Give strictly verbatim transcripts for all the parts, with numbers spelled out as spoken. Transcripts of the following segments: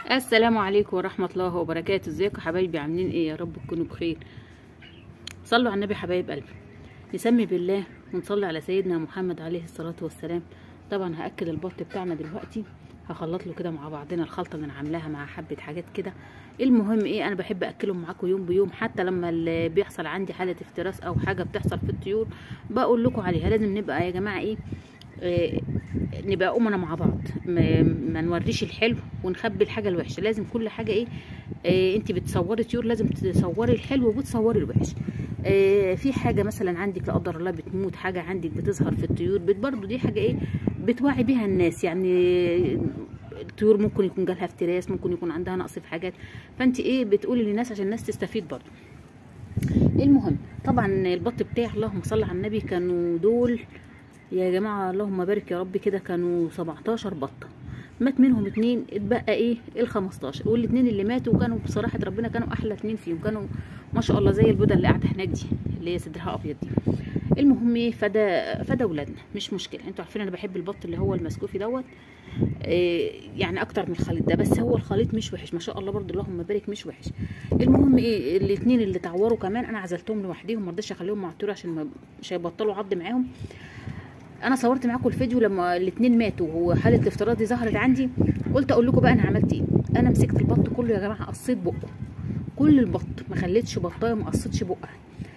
السلام عليكم ورحمة الله وبركاته. ازيكم يا حبايبي؟ عاملين ايه؟ يا رب تكونوا بخير. صلوا على النبي حبايب قلبي. نسمي بالله ونصلي على سيدنا محمد عليه الصلاة والسلام. طبعا هأكل البط بتاعنا دلوقتي، هخلط له كده مع بعضنا الخلطة اللي انا عاملاها مع حبة حاجات كده. المهم ايه، انا بحب اكلهم معاكم يوم بيوم، حتى لما اللي بيحصل عندي حالة افتراس او حاجة بتحصل في الطيور بقول لكم عليها. لازم نبقى يا جماعة ايه, إيه نبقى أمنا مع بعض، ما, ما نوريش الحلو ونخبي الحاجه الوحشه. لازم كل حاجه ايه, إيه انت بتصوري طيور لازم تصوري الحلو وبتصوري الوحش. إيه في حاجه مثلا عندك لا قدر الله بتموت، حاجه عندك بتظهر في الطيور برضه، دي حاجه ايه بتوعي بيها الناس. يعني الطيور ممكن يكون جالها افتراس، ممكن يكون عندها نقص في حاجات، فانت ايه بتقولي للناس عشان الناس تستفيد برضه. المهم طبعا البط بتاعي اللهم صل على النبي كانوا دول يا جماعه اللهم بارك يا رب كده، كانوا سبعتاشر بطه، مات منهم اتنين، اتبقى ايه ال خمستاشر، والاتنين اللي ماتوا كانوا بصراحه ربنا كانوا احلى اتنين فيهم، كانوا ما شاء الله زي البيضه اللي قاعده هناك دي اللي هي صدرها ابيض دي. المهم ايه فدا فدا ولادنا مش مشكله. انتوا عارفين انا بحب البط اللي هو المسكوفي دوت إيه يعني اكتر من الخليط ده، بس هو الخليط مش وحش ما شاء الله برضو اللهم بارك مش وحش. المهم ايه الاتنين اللي تعوروا كمان انا عزلتهم لوحديهم، ما رضيتش اخليهم مع الطيور عشان مش هيبطلوا عض معاهم. انا صورت معاكم الفيديو لما الاثنين ماتوا وحاله الافتراض دي ظهرت عندي، قلت اقول لكم بقى انا عملت ايه. انا مسكت البط كله يا جماعه، قصيت بقه كل البط، ما خليتش بطايه ما قصيتش بقها.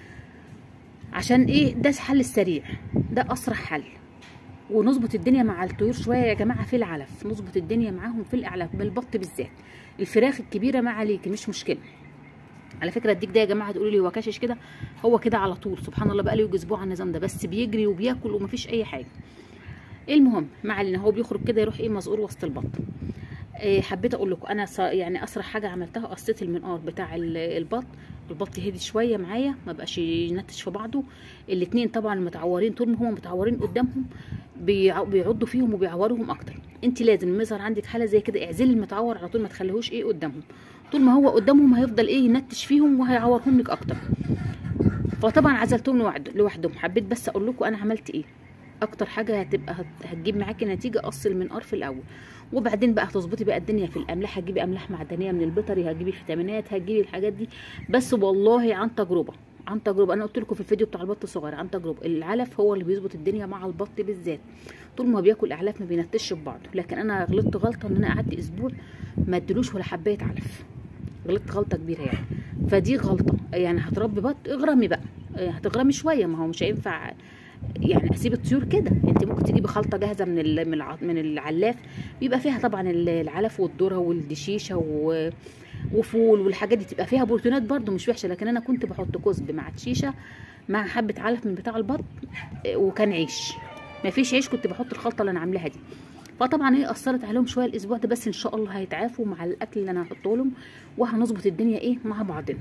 عشان ايه؟ ده الحل السريع، ده اسرع حل. ونظبط الدنيا مع الطيور شويه يا جماعه في العلف، نظبط الدنيا معاهم في الاعلاف بالبط بالذات. الفراخ الكبيره ما عليكي مش مشكله. على فكره الديك ده يا جماعه تقولوا لي هو كاشش كده، هو كده على طول سبحان الله، بقى له يجي اسبوع على النظام ده، بس بيجري وبياكل ومفيش اي حاجه. المهم مع ان هو بيخرج كده يروح ايه مزقور وسط البط. إيه حبيت اقول لكم انا يعني اسرع حاجه عملتها، قصيت المنقار بتاع البط. البط هدي شويه معايا ما بقاش ينتش في بعضه. الاثنين طبعا متعورين، طول ما هم متعورين قدامهم بيعضوا فيهم وبيعوروهم اكتر. انت لازم لما يظهر عندك حاله زي كده اعزلي المتعور على طول، ما تخليهوش ايه قدامهم. طول ما هو قدامهم هيفضل ايه ينتش فيهم وهيعورهم لك اكتر. فطبعا عزلتهم لوحدهم. حبيت بس اقول لكم انا عملت ايه. اكتر حاجه هتبقى هتجيب معاكي نتيجه قص المنقار في الاول، وبعدين بقى هتظبطي بقى الدنيا في الاملاح، هتجيبي املاح معدنيه من البيطري، هتجيبي فيتامينات، هتجيبي الحاجات دي. بس والله عن تجربه عن تجربه انا قلت لكم في الفيديو بتاع البط الصغير، عن تجربه العلف هو اللي بيظبط الدنيا مع البط بالذات. طول ما بياكل اعلاف ما بينتش في بعضه. لكن انا غلطت غلطه ان انا قعدت اسبوع ما ادلوش ولا حبايه علف، غلطت غلطه كبيره يعني. فدي غلطه يعني. هتربي بط اغرمي بقى، هتغرمي شويه، ما هو مش هينفع يعني اسيب الطيور كده. انت ممكن تجيبي خلطه جاهزه من من العلاف، بيبقى فيها طبعا العلف والذره والدشيشه وفول والحاجات دي، تبقى فيها بروتينات برده مش وحشه. لكن انا كنت بحط كزب مع دشيشه مع حبه علف من بتاع البط، وكان عيش، ما فيش عيش، كنت بحط الخلطه اللي انا عاملاها دي. فطبعا هي اثرت عليهم شويه الاسبوع ده، بس ان شاء الله هيتعافوا مع الاكل اللي انا هحطه لهم، وهنظبط الدنيا ايه مع بعضنا.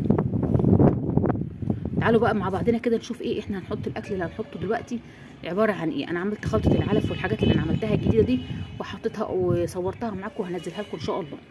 تعالوا بقى مع بعضنا كده نشوف ايه احنا هنحط. الاكل اللي هنحطه دلوقتي عباره عن ايه. انا عملت خلطه العلف والحاجات اللي انا عملتها الجديده دي وحطيتها وصورتها معاكم وهنزلها لكم ان شاء الله.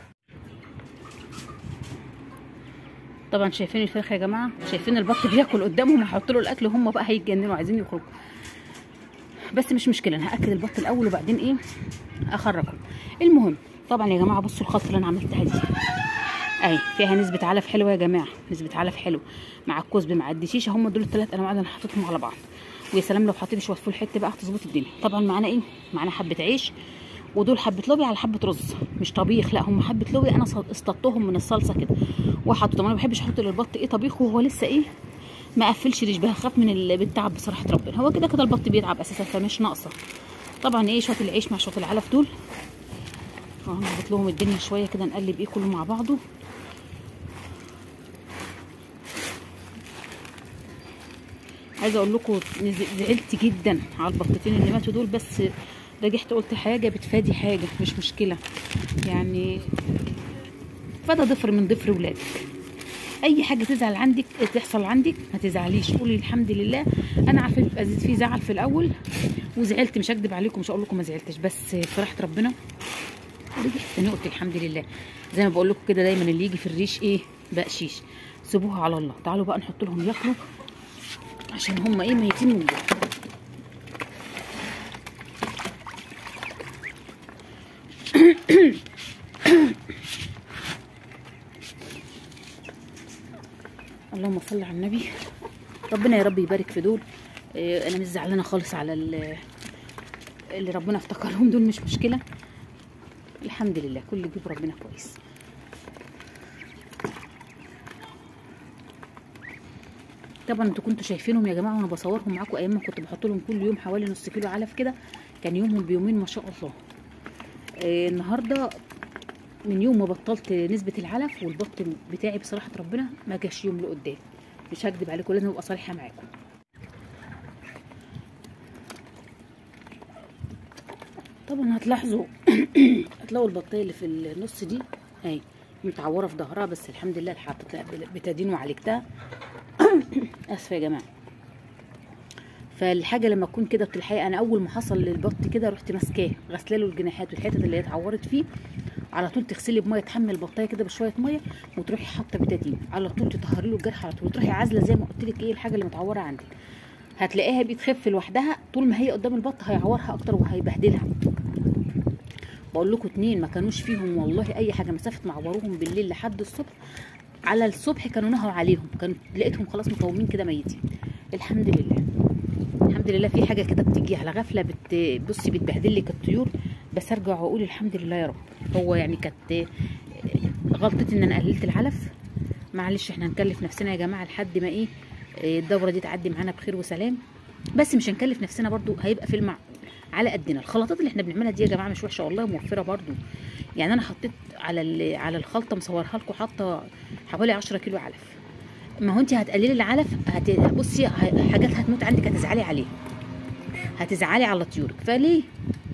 طبعا شايفين الفرخه يا جماعه، شايفين البط بياكل قدامهم، هحط له الاكل وهم بقى هيتجننوا عايزين يخرجوا، بس مش مشكله انا هاكل البط الاول وبعدين ايه اخرجهم. المهم طبعا يا جماعه بصوا الخلطه اللي انا عملتها دي اهي، فيها نسبه علف حلوه يا جماعه، نسبه علف حلوه مع الكزب مع الدشيشه، هم دول الثلاث انواع اللي انا حطيتهم على بعض. ويا سلام لو حطيت شويه فول حته بقى هتظبط الدنيا. طبعا معانا ايه، معانا حبه عيش، ودول حبه لوبيا على حبه رز، مش طبيخ لا، هم حبه لوبيا انا اصطدتهم من الصلصه كده وحطيتهم. انا ما بحبش احط للبط ايه طبيخ وهو لسه ايه ما قفلش ريش، بخاف من التعب بصراحه ربنا. هو كده كده البط بيتعب اساسا فمش ناقصه. طبعا ايه شويه العيش مع شويه العلف دول هنظبط لهم الدنيا شويه كده، نقلب ايه كله مع بعضه. عايزه اقول لكم زعلت جدا على البطتين اللي ماتوا دول، بس رجعت قلت حاجه بتفادي حاجه مش مشكله يعني، فده ضفر من ضفر ولادك. اي حاجه تزعل عندك تحصل عندك ما تزعليش، قولي الحمد لله. انا عارفه بيبقى في زعل في الاول وزعلت، مش هكدب عليكم مش هقول لكم ما زعلتش، بس فرحه ربنا رجعت تاني قلت الحمد لله. زي ما بقول لكم كده دايما اللي يجي في الريش ايه بقشيش، سيبوها على الله. تعالوا بقى نحط لهم ياكلوا عشان هم ايه ميتين من جوه. اللهم صل على النبي. ربنا يا رب يبارك في دول. إيه انا مش زعلانه خالص على اللي ربنا افتكرهم دول، مش مشكله، الحمد لله كل يجيب ربنا كويس. طبعا انتوا كنتوا شايفينهم يا جماعه وانا بصورهم معاكم ايام ما كنت بحط لهم كل يوم حوالي نص كيلو علف كده، كان يومهم بيومين ما شاء الله. إيه النهارده من يوم ما بطلت نسبه العلف والبط بتاعي بصراحه ربنا ما جاش يوم لقدام، مش هكدب عليكم، لازم ابقى صريحه معاكم. طبعا هتلاحظوا هتلاقوا البطايه اللي في النص دي اهي متعوره في ظهرها، بس الحمد لله حطيتها بتادين وعالجتها. اسفه يا جماعه. فالحاجه لما تكون كده بتلحقي، انا اول ما حصل للبط كده رحت ماسكاه غسله له الجناحات والحتت اللي هي اتعورت فيه، على طول تغسلي بميه، تحمل البطايه كده بشويه ميه وتروحي حاطه بتادين، على طول تطهري له الجرح على طول، وتروحي عازله زي ما قلت لك ايه الحاجه اللي متعوره عندك، هتلاقيها بتخف لوحدها. طول ما هي قدام البط هيعورها اكتر وهيبهدلها. بقول لكم اتنين ما كانوش فيهم والله اي حاجه، مسافه ما عوروهم بالليل لحد الصبح، على الصبح كانوا نهوا عليهم، كانوا لقيتهم خلاص مقومين كده ميتين. الحمد لله الحمد لله. في حاجه كده بتيجي على غفله بت بصي بتبهدل لك الطيور، بس ارجع واقول الحمد لله يا رب. هو يعني كانت غلطتي ان انا قللت العلف، معلش احنا هنكلف نفسنا يا جماعه لحد ما ايه الدوره دي تعدي معانا بخير وسلام، بس مش هنكلف نفسنا برضو، هيبقى في المع على قدنا. الخلطات اللي احنا بنعملها دي يا جماعه مش وحشه والله، موفره برضو. يعني انا حطيت على على الخلطه مصورها لكم، حاطه حوالي عشرة كيلو علف. ما هو انت هتقللي العلف هت... بصي حاجات هتموت عندك، هتزعلي عليها، هتزعلي على طيورك، فليه؟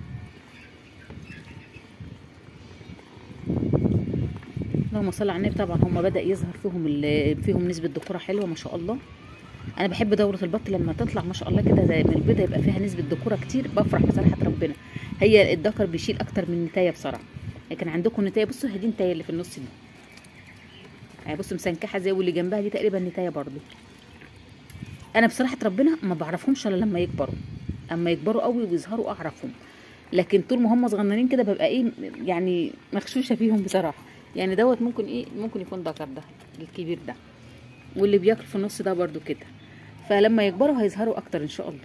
اللهم صل على النبي. طبعا هم بدا يظهر فيهم اللي فيهم نسبه ذكوره حلوه ما شاء الله. انا بحب دوره البط لما تطلع ما شاء الله كده زي من البيضه يبقى فيها نسبه ذكوره كتير، بفرح بصراحه ربنا. هي الذكر بيشيل اكتر من النتايه بصراحه، لكن عندكم نتايه، بصوا هي دي النتايه اللي في النص دي، يعني بصوا مسنكحه زي واللي جنبها دي تقريبا نتايه برضو. انا بصراحه ربنا ما بعرفهمش الا لما يكبروا، اما يكبروا قوي ويظهروا اعرفهم، لكن طول ما هم صغننين كده ببقى ايه يعني مغشوشه فيهم بصراحه. يعني دوت ممكن ايه ممكن يكون ذكر ده الكبير ده، واللي بياكل في النص ده برضو كده، فلما يكبروا هيظهروا اكتر ان شاء الله.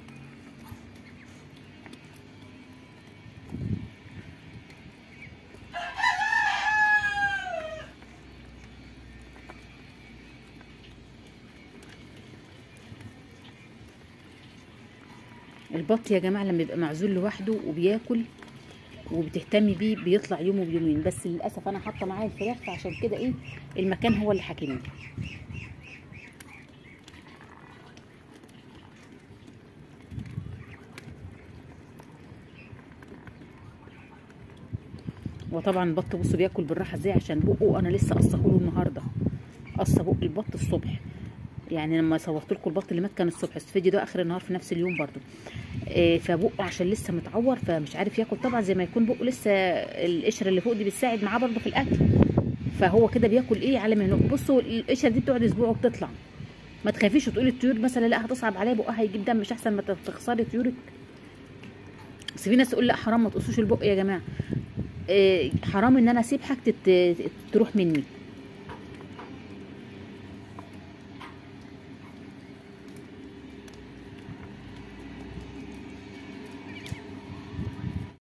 البط يا جماعه لما يبقى معزول لوحده وبياكل وبتهتمي بيه بيطلع يوم وبيومين، بس للاسف انا حاطه معاه الفراخ، فعشان كده ايه المكان هو اللي حاكمني. وطبعا البط بصوا بياكل بالراحه ازاي، عشان بقه انا لسه قصهوله النهارده، قصه بق البط الصبح. يعني لما صورت لكم البط اللي مات كان الصبح، الفيديو ده اخر النهار في نفس اليوم برضو. إيه فبقه عشان لسه متعور فمش عارف ياكل، طبعا زي ما يكون بقه لسه القشره اللي فوق دي بتساعد معاه برضو في الاكل، فهو كده بياكل ايه على مهله. بصوا القشره دي بتقعد اسبوع وبتطلع، ما تخافيش وتقولي الطيور مثلا لا هتصعب عليا بقها هيجيب دم، مش احسن ما تخسري طيورك؟ بس في ناس تقول لا حرام ما تقصوش البق يا جماعه. إيه حرام ان انا اسيب حاجتي تروح مني،